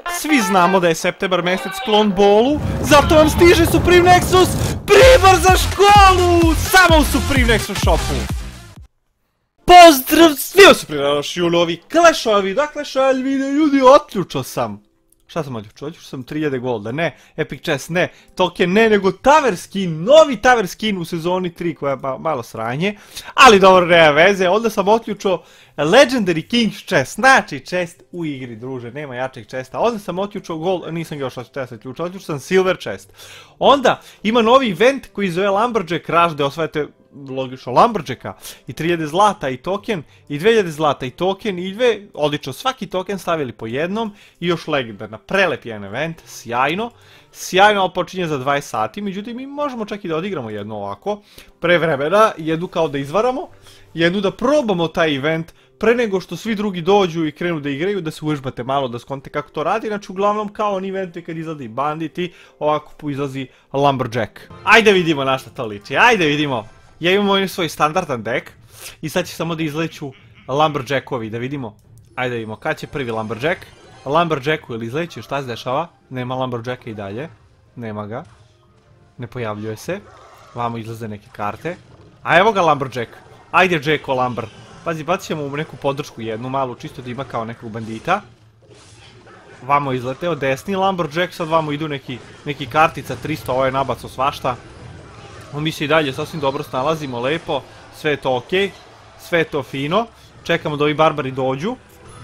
Svi znamo da je septembar mjesec sklon bolu, zato vam stiže Supreme Nexus pribor za školu! Samo u Supreme Nexus shopu! Pozdrav svima Supreme Nexus novi Clash-ovi, dakle šalj video ljudi, otključao sam. Šta sam otključao? Otključao sam 3000 golda, ne, Epic Chest, ne, token ne, nego Tower Skin, novi Tower Skin u sezoni 3 koja je malo sranje, ali dobro, nema veze, onda sam otključao Legendary King's Chest, znači chest u igri, druže, nema jačeg chesta, onda sam otključao gold, nisam ga još otključao sam Silver Chest, onda ima novi event koji zove Lumberjack Rush, gdje osvajate logično Lumberjacka i 3000 zlata i token i 2000 zlata i token i odlično, svaki token stavili po jednom i još legendarna, prelep jedan event, sjajno, ali počinje za 20 sati, međutim mi možemo čak i da odigramo jednu ovako, pre vremena, jednu kao da izvaramo, jednu da probamo taj event pre nego što svi drugi dođu i krenu da igraju, da se uvežbate malo, da skonte kako to radi, znači uglavnom kao oni eventi kad izlazi banditi, ovako izlazi Lumberjack. Ajde vidimo na šta to liči, ajde vidimo. Ja imam ovaj svoj standardan deck i sad će samo da izleću Lumberjackovi, da vidimo. Ajde da vidimo, kad će prvi Lumberjack? Lumberjacku ili izleću, šta se dešava? Nema Lumberjacka i dalje, nema ga, ne pojavljuje se, vamo izlaze neke karte. A evo ga Lumberjack, ajde Jacko Lumber. Pazi, bacit ćemo mu neku podršku jednu malu, čisto da ima kao nekog bandita. Vamo izleteo desni Lumberjack, sad vamo idu neki kartica 300, ovo je nabacao svašta. Mi se i dalje sasvim dobro snalazimo, lepo, sve je to okej, sve je to fino. Čekamo da ovi barbari dođu.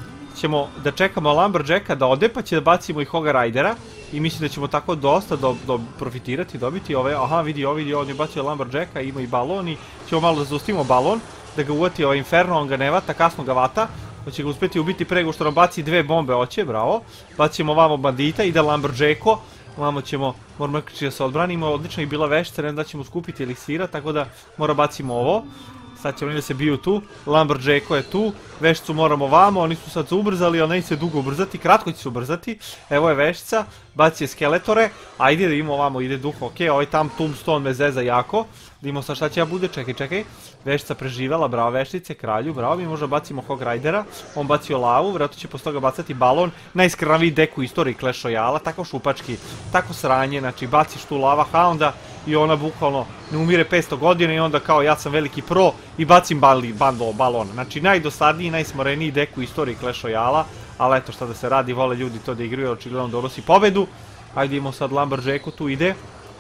Ćemo da čekamo Lumberjacka da ode, pa će da bacimo i Hoga Ridera. I mislim da ćemo tako dosta profitirati, dobiti ove, aha vidi, on je bacio Lumberjacka, ima i balon i ćemo malo da zaustavimo balon, da ga uvati ovaj Inferno, on ga ne vata, kasno ga vata. Hoće ga uspjeti ubiti pre nego što nam baci dve bombe, hoće, bravo. Bacimo vamo bandita, ide Lumberjacko. Vamo ćemo, moramo da se odbranimo, odlično je bila veštica, ne znam da ćemo skupiti eliksira, tako da moramo bacimo ovo. Sad će oni da se biju tu, Lumberjacko je tu, vešticu moramo vamo, oni su sad se ubrzali, ali neće se dugo ubrzati, kratko će se ubrzati. Evo je veštica, baci je skeletore, ajde da imamo vamo, ide duh, okej, ovaj tam Tombstone me zeza jako. Da imamo sad šta će ja bude, čekaj, veštica preživjela, bravo veštice, kralju, bravo, mi možda bacimo Hog Ridera, on bacio lavu, vjerojatno će posle toga bacati balon, najskrnaviji dek u istoriji Clash Royale, tako šupački, tako sranje, znači baciš tu lava Hounda i ona bukvalno ne umire 500 godina i onda kao ja sam veliki pro i bacim balon, znači najdosadniji, najsmoreniji dek u istoriji Clash Royale, ali eto šta da se radi, vole ljudi to da igraju, očigledno donosi pobedu, ajde imamo sad Lumberjacko, tu ide.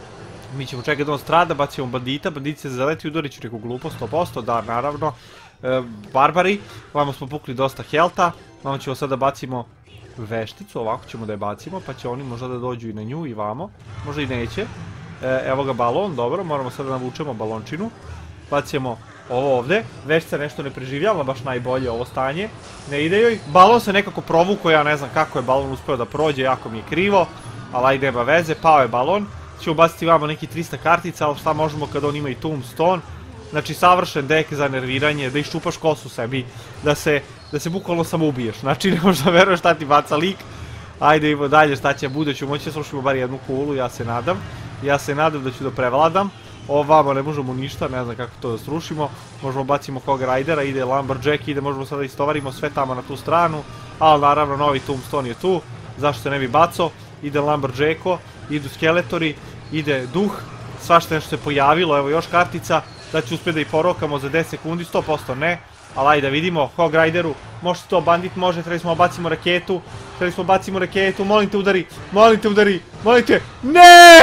Mi ćemo čekati da on strada, bacimo bandita, bandit se zaleti, udarit ću neku glupost, 100%, da, naravno. Barbari, vamo smo pukli dosta helta, vamo ćemo sada bacimo vešticu, ovako ćemo da je bacimo, pa će oni možda da dođu i na nju i vamo, možda i neće. Evo ga balon, dobro, moramo sada da navučemo balončinu, bacimo ovo ovde, veštica nešto ne preživljava baš najbolje ovo stanje, ne ide joj, balon se nekako provukao, ja ne znam kako je balon uspeo da prođe, jako mi je krivo, ali ajde nema veze, pao je balon. Ćemo baciti vamo neki 300 kartica, ali šta možemo kad on ima i Tombstone. Znači savršen dek za nerviranje, da iščupaš kosu sebi, da se bukvalno samo ubiješ. Znači ne možda veruješ šta ti baca lik. Ajde idemo dalje, šta će bude, ću moći da srušimo bar jednu kulu, ja se nadam. Ja se nadam da ću da prevladam. Ovo vamo ne možemo ništa, ne znam kako to da srušimo. Možemo bacimo Hog Ridera, ide Lumberjack, ide, možemo sada istovarimo sve tamo na tu stranu. Ali naravno novi Tombstone je tu, zašto se ne bi bacao. Ide Lumberjacko, idu skeletori, ide duh, svašta nešto se pojavilo, evo još kartica, da ću uspjeti da ih porokamo za 10 sekundi, 100% ne, ali ajde da vidimo, Hog Rideru, može to, bandit može, trebali smo bacimo raketu, molim te udari, ne!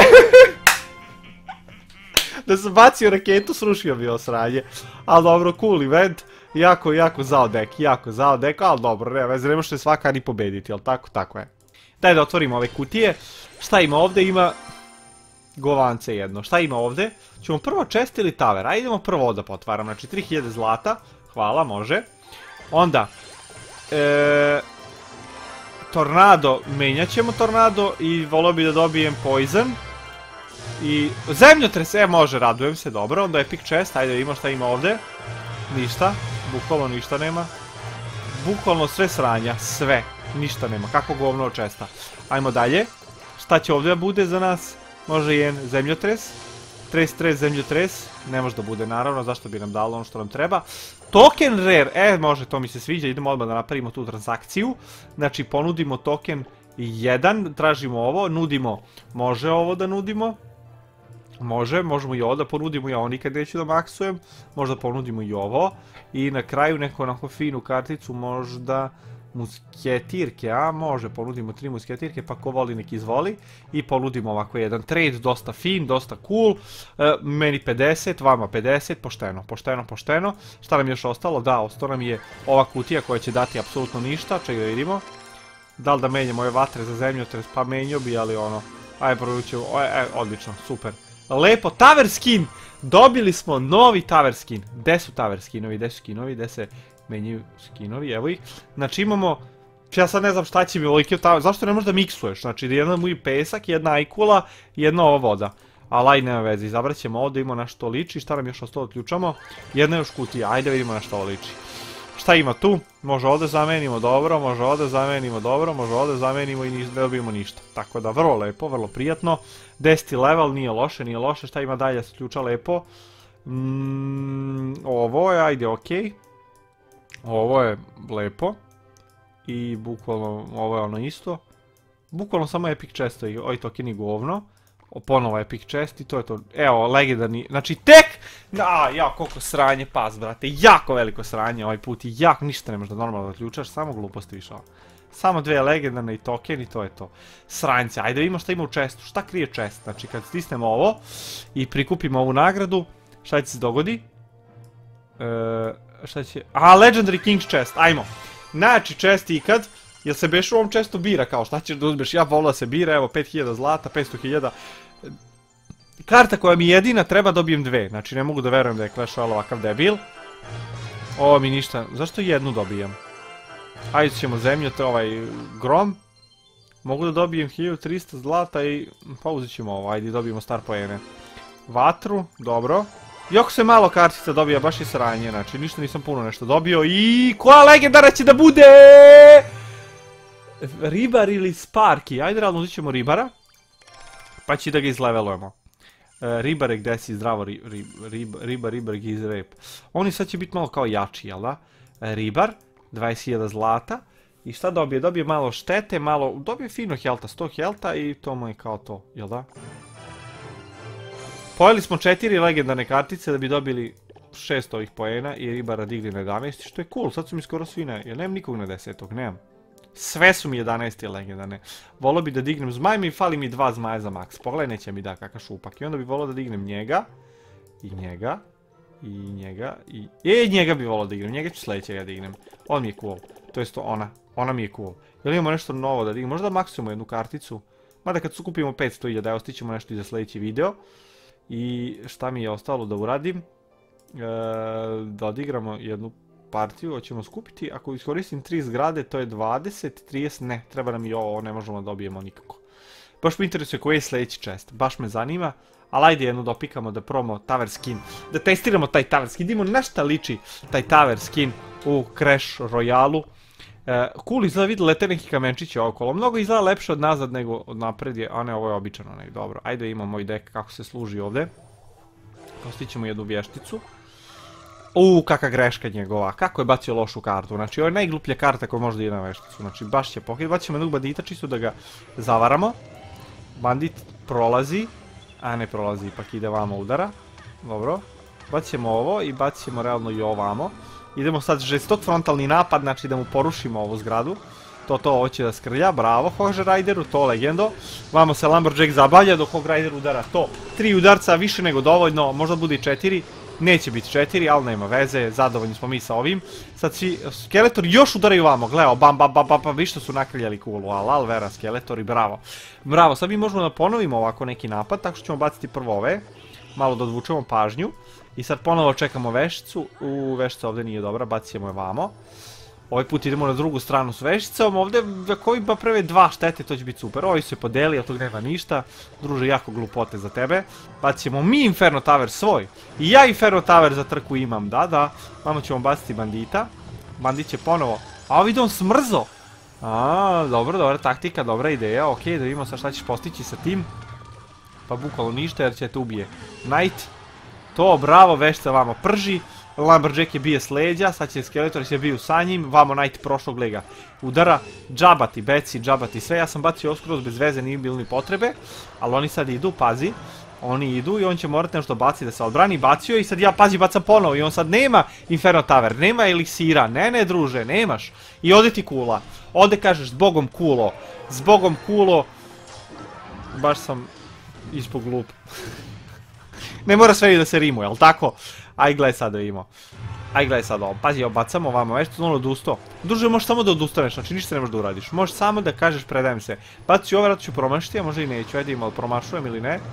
Da sam bacio raketu, srušio bi ovo sranje, ali dobro, cool event, jako zao dek, ali dobro, ne veze, ne možete svaka ni pobediti, jel tako, tako je. Daj da otvorimo ove kutije, šta ima ovdje, ima govance jedno, šta ima ovdje, ćemo prvo chest ili tower, ajde idemo prvo ovdje potvaram, znači 3000 zlata, hvala, može, onda, tornado, menjat ćemo tornado i volio bi da dobijem poison, i zemljotres, može, radujem se, dobro, onda epic chest, ajde vidimo šta ima ovdje, ništa, bukvalno ništa nema, bukvalno sve sranja, sve. Ništa nema, kako govno od chesta. Ajmo dalje. Šta će ovdje da bude za nas? Može jedan zemljotres. Zemljotres. Ne može da bude naravno, zašto bi nam dalo ono što nam treba. Token rare, može, to mi se sviđa, idemo odmah da napravimo tu transakciju. Znači ponudimo token 1, tražimo ovo, nudimo, može ovo da nudimo, možemo i ovo da ponudimo, ja ovo nikad neću da maksujem, možda ponudimo i ovo, i na kraju neku onako finu karticu, možda musketirke, a može, ponudimo 3 musketirke, pa ko voli nek izvoli, i ponudimo ovako jedan trade, dosta fin, dosta cool, meni 50, vama 50, pošteno, šta nam je još ostalo? Da, ostalo nam je ova kutija koja će dati apsolutno ništa, čekaj da vidimo, da li da menjamo ove vatre za zemljotres, pa menjao bi, ali ono, ajde provućemo, odlično, super. Lepo, tower skin! Dobili smo novi tower skin. Gde su tower skinovi, gde se menjaju skinovi, evo ih. Znači imamo, ja sad ne znam šta će mi ovolike tower, zašto ne možeš da miksuješ? Znači jedna mu je pesak, jedna ajkula, jedna ova voda. Ali ajde nema veze, izabrat ćemo ovo da imamo na što liči, šta nam još ostalo odključamo? Jedna još kutija, ajde vidimo na što ovo liči. Šta ima tu? Može ovdje zamenimo dobro, može ovdje zamenimo dobro, može ovdje zamenimo i ne dobijemo ništa. Tako da vrlo lepo, vrlo prijatno. 10. level, nije loše, šta ima dalje se ključa lepo. Ovo je, ajde, okej. Ovo je lepo. I bukvalno, ovo je ono isto. Bukvalno samo epic chest, oj token i govno. Ponovo epic chest i to je to. Evo, legendarni, znači tek! Ja, koliko sranje, pas, brate, jako veliko sranje ovaj put i jako, ništa ne možda normalno da ključaš, samo gluposti više. Samo 2 legendarne i token i to je to. Sranjce, ajde vidimo šta ima u chestu, šta krije chest, znači kad stisnemo ovo i prikupimo ovu nagradu, šta će se dogodi? Šta će, Legendary King's chest, ajmo. Znači chest ikad, jel se beš u ovom chestu bira kao šta ćeš da uzmeš, ja volio da se bira, evo 5000 zlata, 500.000. Karta koja mi jedina treba dobijem 2, znači ne mogu da verujem da je Clash Royale ovakav debil. Ovo mi ništa, zašto jednu dobijem? Ajde ćemo zemlju, to je ovaj grom. Mogu da dobijem 1300 zlata i pa uzet ćemo ovo, ajde dobijemo star poene. Vatru, dobro. Jako se malo kartica dobija, baš je sranje, znači ništa nisam puno nešto dobio i koja legendara će da bude? Ribar ili Sparky, ajde realno uzet ćemo Ribara, pa će da ga izlevelujemo. Ribare, gde si zdravo, Ribar, giz rep. Oni sad će biti malo kao jači, jel da? Ribar, 20.000 zlata. I šta dobije? Dobije malo štete, dobije fino helta, 100 helta i to mu je kao to, jel da? Pojeli smo 4 legendarne kartice da bi dobili 6 ovih poena i Ribara digli na 11, što je cool, sad su mi skoro svi jer nemam nikog na 10, nemam. Sve su mi 11 legendarne. Volio bi da dignem zmaj, fali mi 2 zmaja za max. Pogledaj, neće mi da kakav šupak. I onda bi volio da dignem njega. I njega. I njega. I njega bi volio da dignem. Njega ću sljedećega dignem. On mi je cool. To jest ona. Ona mi je cool. Jel imamo nešto novo da dignem? Možda maksujemo jednu karticu. Mada kad skupimo 500.000, evo stićemo nešto i za sljedeći video. I šta mi je ostalo da uradim? Da odigramo jednu partiju, hoćemo skupiti, ako iskoristim 3 zgrade, to je 20, 30, ne, treba nam i ovo ne možemo da dobijemo nikako. Baš me interesuje koji je sljedeći chest, baš me zanima, ali ajde jedno dopikamo da probamo tower skin, da testiramo taj tower skin, vidimo na šta liči taj tower skin u Clash Royale-u. Cool izgleda, vidi lete neki kamenčići okolo, mnogo izgleda lepše od nazad nego od napred je, a ne, ovo je običano, ne, dobro, ajde imamo moj deck kako se služi ovdje. Postićemo jednu vješticu. Kakva greška njegova, kako je bacio lošu kartu, znači ovo je najgluplja karta koja može da ide na vešticu, znači baš će pokrit, bacimo jednog bandita čisto da ga zavaramo. Bandit prolazi, a ne prolazi, ipak ide vamo udara, dobro. Bacimo ovo i bacimo realno i ovamo. Idemo sad žestok frontalni napad, znači da mu porušimo ovu zgradu. To hoće da skrlja, bravo Hog Rideru, to legendo. Vamo se Lumberjack zabavlja dok Hog Rider udara to. 3 udarca, više nego dovoljno, možda bude i 4. Neće biti 4, ali nema veze, zadovoljni smo mi sa ovim. Sad svi skeletori još udaraju vamo, gledao, bam, vi što su nakriljali kulu, al vera skeletori, bravo. Bravo, sad mi možemo da ponovimo ovako neki napad, tako što ćemo baciti prvo ove, malo da odvučemo pažnju. I sad ponovo čekamo vešticu, vešica ovdje nije dobra, bacimo je vamo. Ovaj put idemo na drugu stranu s vešicom, ovdje ako ovim pa prve 2 štete, to će biti super. Ovi se podeli, od tog nema ništa. Druže, jako glupote za tebe. Bacimo mi Inferno Tower svoj. I ja Inferno Tower za trku imam, da. Vamo ćemo baciti bandita. Bandit će ponovo. A ovi on smrzo. Dobra taktika, dobra ideja. Ok, da vidimo sad šta ćeš postići sa tim. Pa bukvalno ništa jer će te ubije. Knight. To, bravo, vešica vamo prži. Lumberjack je bije s leđa, sad će Skeletor se biju sa njim, vamo Knight prošlog lega udara, džabati, beci, džabati, sve, ja sam bacio oskroz bez veze, nije bilo ni potrebe, ali oni sad idu, pazi, oni idu i on će morati nešto baciti da se odbrani, bacio i sad ja, pazi, bacam ponovo i on sad nema Inferno Tower, nema eliksira, ne druže, nemaš, i ode ti kula, ode kažeš zbogom kulo, baš sam ispod glup. Ne mora sve i da se rimuje, jel tako? Aj gledaj sad da imamo. Aj gledaj sad ovo, pazi, bacamo ovamo, već to ono odustao. Druže, možeš samo da odustaneš, znači ništa ne možeš da uradiš. Možeš samo da kažeš predajem se. Baci ovo, rado ću promašiti, a možda i neću, ajde imao, promašujem ili ne?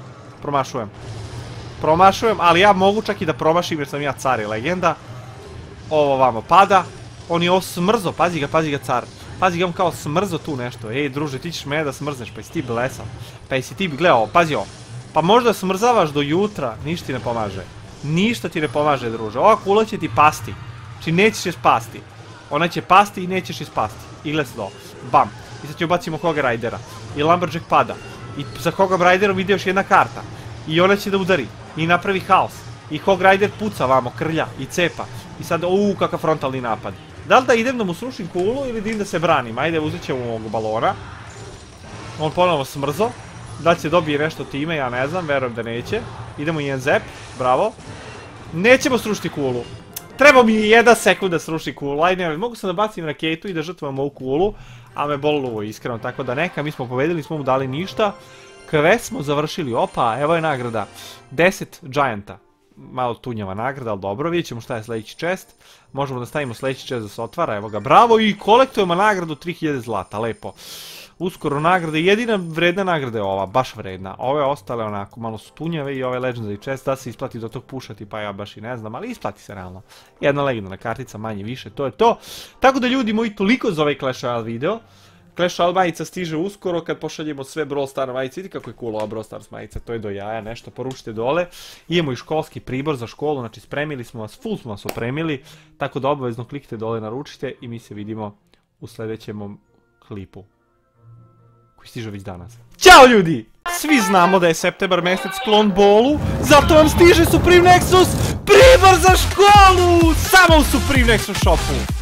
Promašujem, ali ja mogu čak i da promašim jer sam ja car i legenda. Ovo vamo pada, on je ovo smrzo, pazi ga car. Pazi ga, on kao smrzo tu nešto, ej druže, ti ćeš mene da smrzneš, pa jesi ti blesav. Pa jesi ti, gledaj ovo, pazi ovo. Pa možda smrzavaš do jutra, ništa ti ne pomaže. Ništa ti ne pomaže, druže. Ova kula će ti pasti. Znači nećeš je spasti. Ona će pasti i nećeš je spasti. I gled se do. Bam. I sad ću bacimo Hoga Ridera. I Lumberjack pada. I za Hogom Riderom ide još jedna karta. I ona će da udari. I napravi haos. I Hog Rider puca vamo, krlja i cepa. I sad, kakav frontalni napad. Da li da idem da mu srušim kulu ili da idem da se branim? Ajde, uzet ćemo ovog balona. On ponovo smrzo. Da li će dobije nešto time, ja ne znam, verujem da neće. Idemo i jedan zep, bravo. Nećemo srušiti kulu. Treba mi 1 sekund da sruši kulu, ajde, ne, mogu sam da bacim raketu i da žrtvujem ovu kulu, a me bolilo ovo iskreno, tako da neka, mi smo pobedili, nismo mu dali ništa. Quest smo završili, opa, evo je nagrada. 10 Gianta. Malo tunjava nagrada, ali dobro, vidjet ćemo šta je sljedeći chest. Možemo da stavimo sljedeći chest da se otvara, evo ga, bravo, i kolektujemo nagradu 3000 zlata, lepo. Uskoro nagrade, jedina vredna nagrada je ova, baš vredna. Ove ostale onako malo su tunjave i ove legendary chest da se isplati do tog pušati, pa ja baš i ne znam, ali isplati se realno. Jedna legendarna kartica, manje više, to je to. Tako da ljudi moji, toliko za ovaj Clash Royale video. Clash Royale majica stiže uskoro kad pošaljemo sve Brawl Stars majice, vidite kako je cool ova Brawl Stars majica, to je do jaja, nešto poručite dole. Imamo i školski pribor za školu, znači spremili smo vas, full smo vas opremili, tako da obavezno klikite dole, naručite i mi se vidimo u sljedećem klipu. Koji stiže već danas. Ćao ljudi! Svi znamo da je septembar mjesec sklon bolu, zato vam stiže Supreme Nexus pribor za školu! Samo u Supreme Nexus shopu!